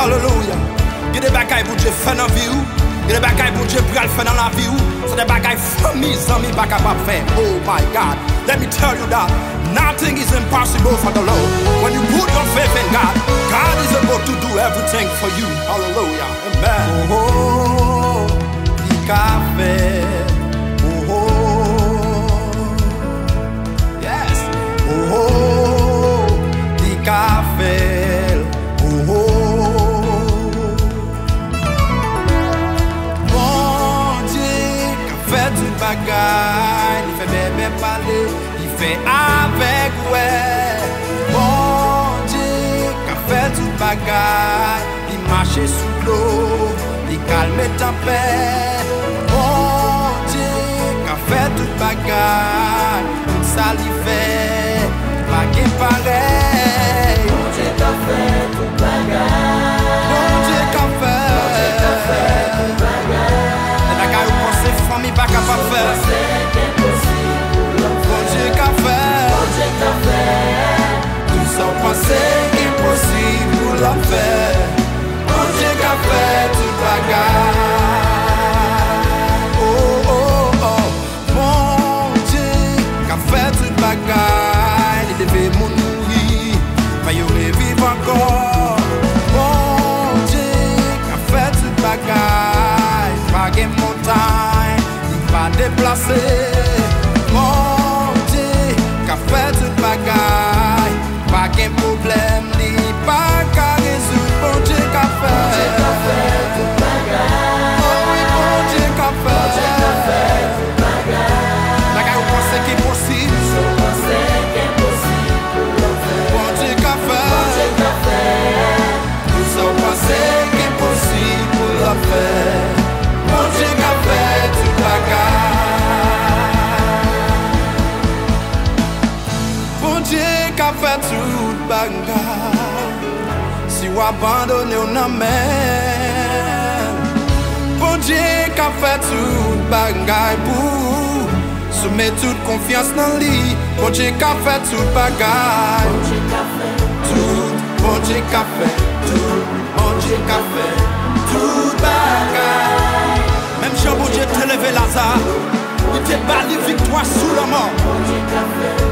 Hallelujah. Il y a des bagailles pour Dieu faire dans la vie. Il y a des bagailles pour Dieu pour faire dans la vie. C'est des bagailles famille, amis, pas capable de faire. Oh my God. Let me tell you that nothing is impossible for the Lord. When you put your faith in God, God is able to do everything for you. Hallelujah. Amen. Oh, the café. Oh, yes. Oh, the café. Bon Dieu, qu'a fait du bagaille, il fait bébé parler, il fait avec ouais. Bon Dieu, qu'a fait du bagaille, il marche sous l'eau, il calme ta paix. Bon Dieu, qu'a fait du bagaille, ça lui fait, pas qu'il pareil. Bon Dieu, qu'a fait du bagaille. Bon Dieu, qu'a fait. Famille pas capable de faire. Bon Dieu qu'a fait. Tout ça pensait impossible pour la faire. Bon Dieu qu'a fait tout bagarre. Oh oh oh. Bon Dieu qu'a fait tout bagarre. Il devait mourir, va y revivre encore. Bon Dieu qu'a fait tout bagarre. Pas de montagne, pas déplacé. Mon Dieu, qu'a fait toute bagaille. Pas de problème, ni pas qu'à résoudre. Bon Dieu, qu'a fait toute bagaille. Oh oui, bon Dieu, qu'a fait toute bagaille. Bagaille, vous pensez qu'il est possible? Je pensais qu'il est possible pour le faire. Bon Dieu, qu'a fait tout ça, vous pensez qu'il est possible pour le faire. Bon Dieu qu'a fait toute bagaille. Bon Dieu qu'a fait toute bagaille. Si vous abandonnez on amène. Bon Dieu qu'a fait toute bagaille pour soumettre toute confiance dans lui. Bon Dieu qu'a fait toute bagaille. Bon Dieu qu'a fait Tout. Bon Dieu qu'a fait tout. Bon Dieu qu'a fait toute bagaille. Même si bon Dieu te levé Lazare, il te bat victoire sous la mort. Bon Dieu qu'a fait